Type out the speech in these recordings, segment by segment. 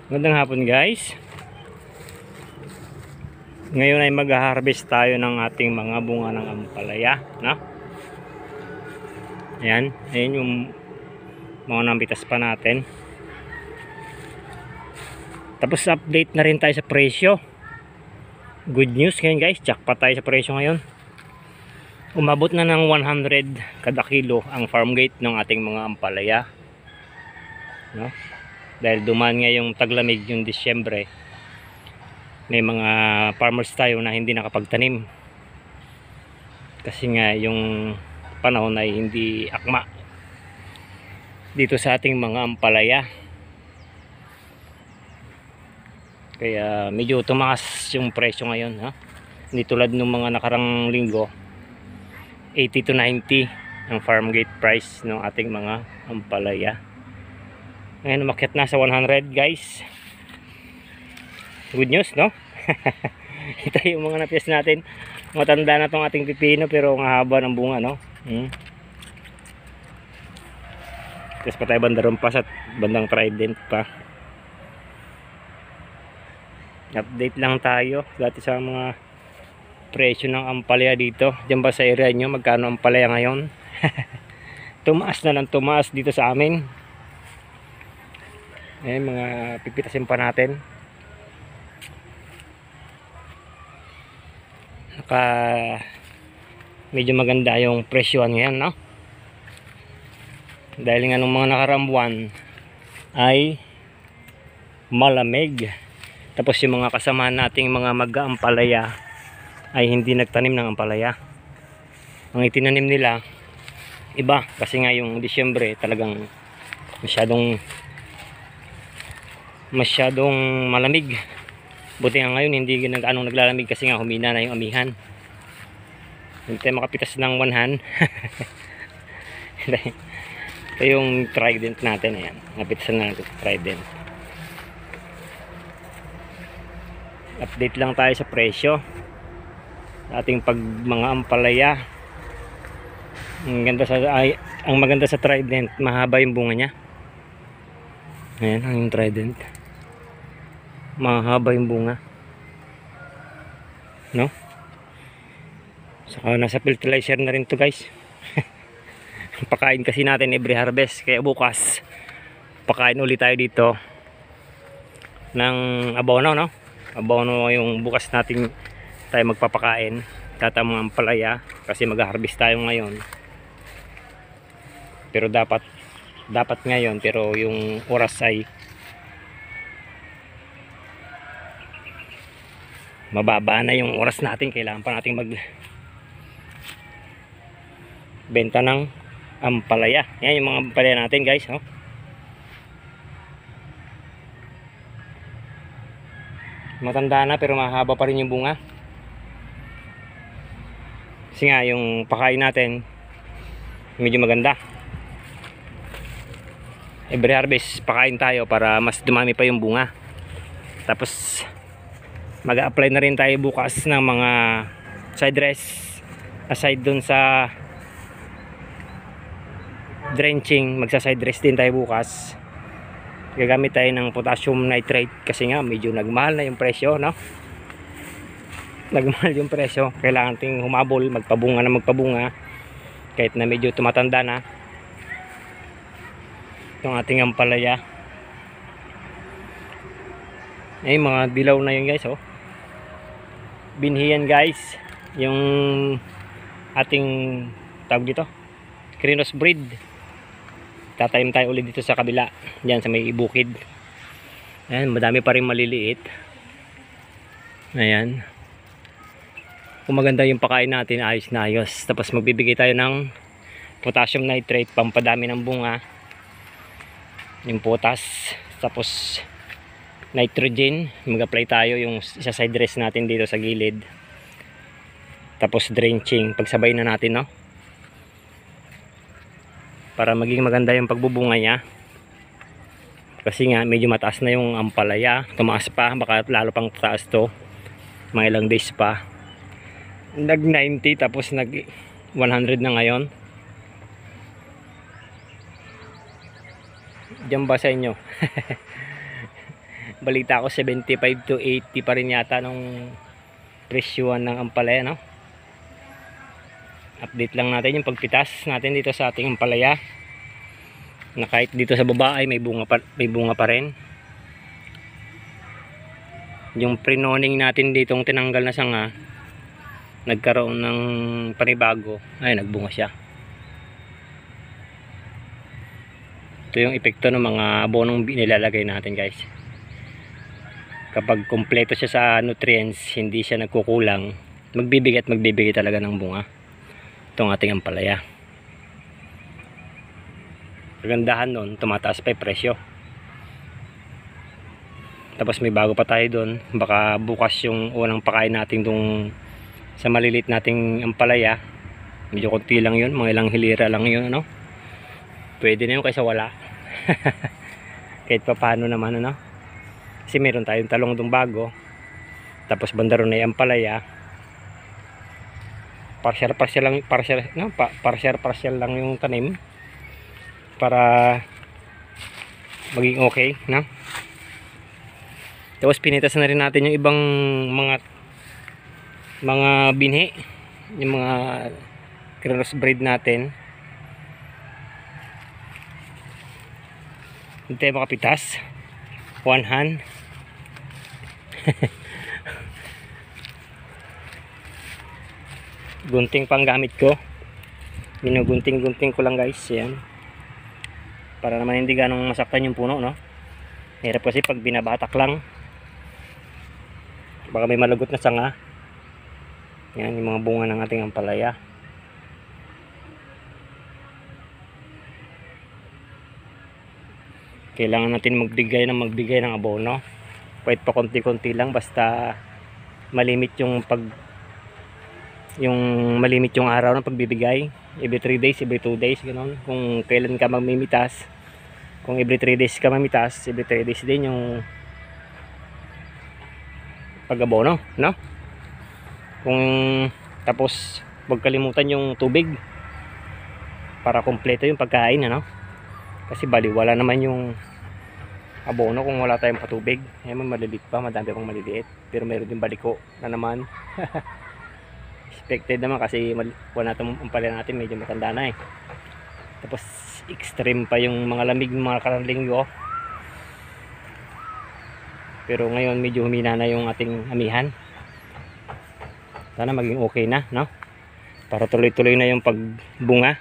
Magandang hapon guys. Ngayon ay mag-harvest tayo ng ating mga bunga ng ampalaya, no? Ayan, ayan yung mga nambitas pa natin. Tapos update na rin tayo sa presyo. Good news ngayon guys, jackpot tayo sa presyo ngayon. Umabot na ng 100 kada kilo ang farm gate ng ating mga ampalaya, no? Dahil dumaan nga yung taglamig yung Disyembre, may mga farmers tayo na hindi nakapagtanim kasi nga yung panahon ay hindi akma dito sa ating mga ampalaya, kaya medyo tumaas yung presyo ngayon, ha? Hindi tulad ng mga nakarang linggo, 80 to 90 ang farm gate price ng ating mga ampalaya. Ngayon umakyat na sa 100 guys. Good news, no? Ito yung mga napias natin. Matanda na tong ating pipino pero ang haba ng bunga, no? Tapos pa tayo bandaron pa sa bandang Trident pa. Update lang tayo dati sa mga presyo ng ampalaya dito. Diyan ba sa area nyo magkano ampalaya ngayon? Tumaas na lang, tumaas dito sa amin. Ayan, mga pipitasin pa natin. Medyo maganda yung presyoan ngayon, no? Dahil nga nung mga nakaraang buwan ay malamig. Tapos yung mga kasama nating mga mag-aampalaya ay hindi nagtanim ng ampalaya. Ang itinanim nila iba, kasi nga yung Disyembre talagang masyadong malamig. Buti nga ngayon hindi anong naglalamig kasi nga humina na yung amihan. Hindi tayo makapitas ng 100. Ito yung Trident natin, ayan. Napitasan na natin Trident. Update lang tayo sa presyo ating mga ampalaya. Ang maganda sa Trident, mahaba yung bunga niya. Ayan ang Trident, mahaba yung bunga, no? Saka nasa fertilizer na rin to guys. Pakain kasi natin every harvest, kaya bukas pakain ulit tayo dito ng abono, no? Abono yung bukas natin tayo magpapakain tatamang ampalaya kasi mag-harvest tayo ngayon. Pero dapat ngayon, pero yung oras ay mababa na yung oras natin, kailangan pa natin benta ng ampalaya. Yan yung mga ampalaya natin guys, no? Matanda na pero mahaba pa rin yung bunga kasi nga yung pakain natin medyo maganda. Every harvest pakain tayo para mas dumami pa yung bunga. Tapos mag-a-apply na rin tayo bukas ng mga side dress aside dun sa drenching. Magsa-side dress din tayo bukas. Gagamit tayo ng potassium nitrate kasi nga medyo nagmahal na yung presyo, no? Nagmahal yung presyo, kailangan ting humabol, magpabunga kahit na medyo tumatanda na itong ating ampalaya. Ay, mga dilaw na yun guys, oh. Binhiyan guys yung ating tawag dito, Crinos breed. Tatanim tayo ulit dito sa kabila, dyan sa may bukid. Ayan, madami pa rin maliliit. Ayan, kung maganda yung pakain natin, ayos na ayos. Tapos magbibigay tayo ng potassium nitrate, pampadami ng bunga, yung potas. Tapos nitrogen, mag-apply tayo yung isa side dress natin dito sa gilid. Tapos drenching, pagsabay na natin, no? Para maging maganda yung pagbubunga niya. Kasi nga medyo mataas na yung ampalaya, tumaas pa, baka lalo pang taas to, mga ilang days pa. Nag 90 tapos nag 100 na ngayon. Diyan ba sa inyo? balita ko 75 to 80 pa rin yata nung presyuan ng ampalaya, no? Update lang natin yung pagpitas natin dito sa ating ampalaya, na kahit dito sa baba ay may bunga pa rin. Yung prenoning natin ditong tinanggal na sanga, nagkaroon ng panibago, ay nagbunga siya. Ito yung epekto ng mga abonong nilalagay natin, guys. Kapag kompleto siya sa nutrients, hindi siya nagkukulang, magbibigay talaga ng bunga itong ating ampalaya. Kagandahan nun, tumataas pa yung presyo. Tapos may bago pa tayo doon, baka bukas yung unang pakain natin dong sa malilit nating ampalaya. Medyo konti lang yun, mga ilang hilira lang yun, ano? Pwede na yun kaysa wala. Kahit pa paano naman, ano? Kasi meron tayong talong dong bago, tapos banda ron na yung ampalaya. Partial lang yung tanim para maging okay, no? Tapos pinitas na rin natin yung ibang mga binhi, yung mga crossbreed natin. Hindi tayo makapitas, one hand. Gunting pang gamit ko, ginugunting-gunting ko lang, guys. Yan, para naman hindi ganong masaktan yung puno, no? Hirap kasi pag binabatak lang, baka may malagot na sanga. Yan yung mga bunga ng ating ampalaya. Kailangan natin magbigay ng abono, kahit pa konti-konti lang, basta malimit yung malimit yung araw ng pagbibigay. Every 3 days, every 2 days, ganoon. Kung kailan ka mamimitas, kung every 3 days ka mamitas, every 3 days din yung pag-abono, no? Kung tapos huwag kalimutan yung tubig para kompleto yung pagkain, ano? Kasi baliwala naman yung abono kung wala tayong patubig. Ayan, maliliit pa, madami pang maliliit, pero meron din baliko na naman. Expected naman kasi wala itong ampalaya natin, medyo matanda na eh. Tapos extreme pa yung mga lamig ng mga karang linggo. Pero ngayon medyo humina na yung ating amihan. Sana maging okay na, no? Para tuloy-tuloy na yung pagbunga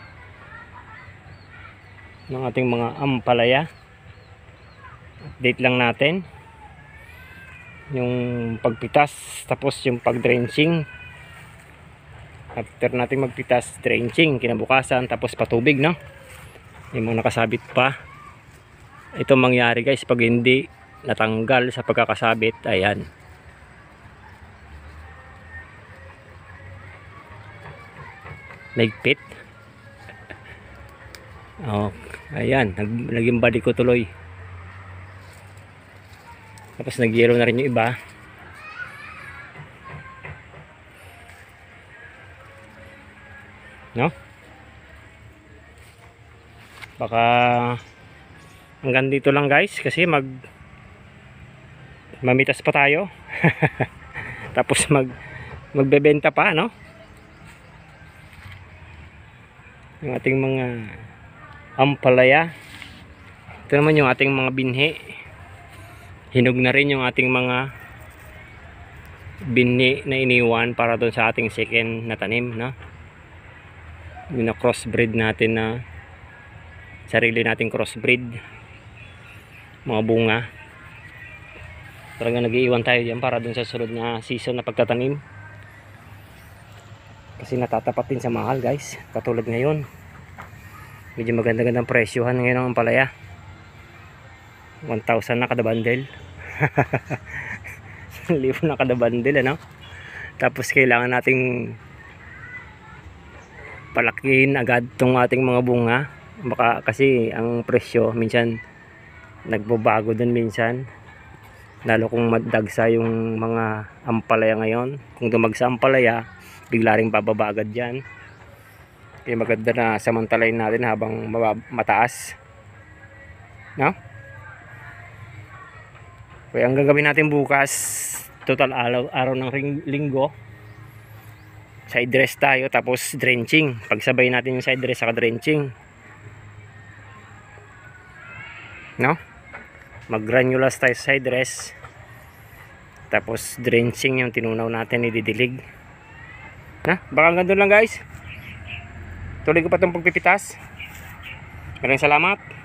ng ating mga ampalaya. Update lang natin yung pagpitas, tapos yung pag-drenching. After natin magpitas, drenching kinabukasan, tapos patubig, no? Yung mga nakasabit pa. Ito mangyari, guys, pag hindi natanggal sa pagkakasabit. Ayan, naigpit. Oh, ayan, naging body ko tuloy. Tapos nag-yellow na rin yung iba. No? Baka hanggang dito lang, guys, kasi mamitas pa tayo. Tapos magbebenta pa, no? Yung ating mga ampalaya. Ito naman yung ating mga binhi. Hinog na rin yung ating mga binhi na iniwan para doon sa ating second na tanim, no? Yung na crossbreed natin, na sarili nating crossbreed, mga bunga. Talaga nag-iiwan tayo diyan para doon sa sunod na season na pagtatanim, kasi natatapat din sa mahal, guys. Katulad ngayon, medyo maganda-gandang presyohan ngayon ang ampalaya. 1,000 na kada bundle. 1,000 na kada bundle, ano? Tapos kailangan nating palakihin agad tong ating mga bunga, baka kasi ang presyo minsan nagbabago din minsan, lalo kung madagsa yung mga ampalaya ngayon. Kung dumagsa ampalaya, bigla ring bababa agad yan. Kaya maganda na samantalayin natin habang mataas, no? Kaya ang gagawin natin bukas, total araw ng linggo, side dress tayo tapos drenching. Pagsabay natin yung side dress saka drenching, no? Mag granulas tayo sa side dress, tapos drenching yung tinunaw natin, ididilig na. Baka hanggang doon lang guys, tuloy ko pa itong pagpipitas. Maraming salamat.